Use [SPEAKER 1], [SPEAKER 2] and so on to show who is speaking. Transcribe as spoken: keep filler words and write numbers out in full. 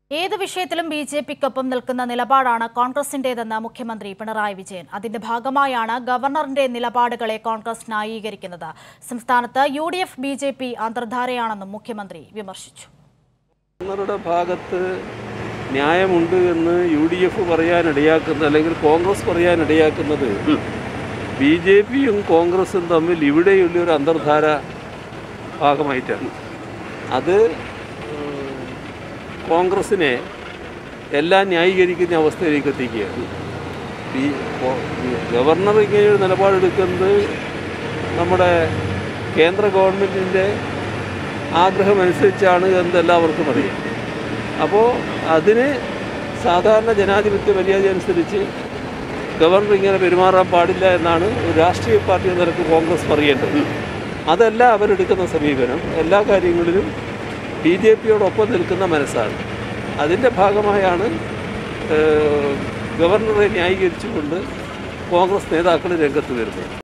[SPEAKER 1] ഏത് വിഷയത്തിലും B J പിക്കൊപ്പം നിൽക്കുന്ന നിലപാടാണ് കോൺഗ്രസിന്റേതെന്ന് മുഖ്യമന്ത്രി പിണറായി വിജയൻ. അതിന്റെ ഭാഗമായാണ് ഗവർണറിന്റെ നിലപാടുകളെ കോൺഗ്രസ് ന്യായീകരിക്കുന്നത്. സംസ്ഥാനത്ത് U D F B J P അന്തർധാരയാണെന്നും മുഖ്യമന്ത്രി വിമർശിച്ചു.
[SPEAKER 2] ഗവർണറുടെ ഭാഗത്ത് ന്യായമുണ്ട് എന്ന് യു ഡി എഫ് പറയാനിടയാക്കുന്നത് അല്ലെങ്കിൽ കോൺഗ്രസ് പറയാനിടയാക്കുന്നത് ബി ജെ പിയും കോൺഗ്രസും തമ്മിൽ ഇവിടെയുള്ളൊരു അന്തർധാര ഭാഗമായിട്ടാണ്. അത് കോൺഗ്രസിനെ എല്ലാം ന്യായീകരിക്കുന്ന അവസ്ഥയിലേക്ക് എത്തിക്കുകയാണ്. ഈ ഗവർണർ ഇങ്ങനെ ഒരു നിലപാടെടുക്കുന്നത് നമ്മുടെ കേന്ദ്ര ഗവൺമെൻറ്റിൻ്റെ ആഗ്രഹമനുസരിച്ചാണ് എന്ന് എല്ലാവർക്കും അറിയാം. അപ്പോൾ അതിന് സാധാരണ ജനാധിപത്യ മര്യാദ അനുസരിച്ച് ഗവർണർ ഇങ്ങനെ പെരുമാറാൻ പാടില്ല എന്നാണ് ഒരു രാഷ്ട്രീയ പാർട്ടി എന്ന നിലക്ക് കോൺഗ്രസ് പറയേണ്ടത്. അതല്ല അവരെടുക്കുന്ന സമീപനം. എല്ലാ കാര്യങ്ങളിലും ബി ജെ പിയോടൊപ്പം നിൽക്കുന്ന മനസ്സാണ്. അതിൻ്റെ ഭാഗമായാണ് ഗവർണറെ ന്യായീകരിച്ചുകൊണ്ട് കോൺഗ്രസ് നേതാക്കൾ രംഗത്ത് വരുന്നത്.